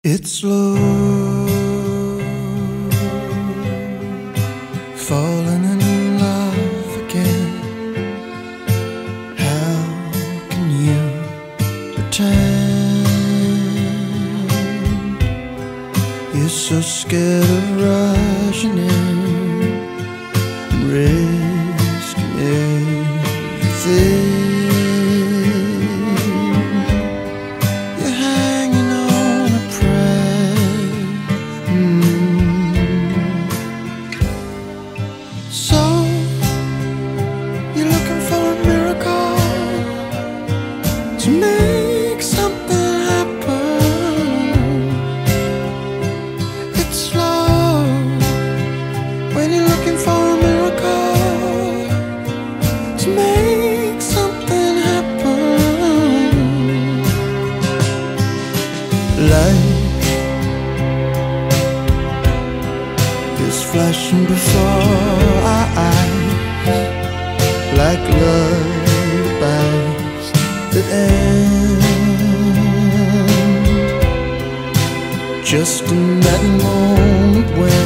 It's slow, falling in love again. How can you pretend you're so scared of rushing in and risking everything? So, you're looking for a miracle to make something happen. It's slow when you're looking for a miracle to make something happen. Light is flashing before our eyes like lullabies that end just in that moment when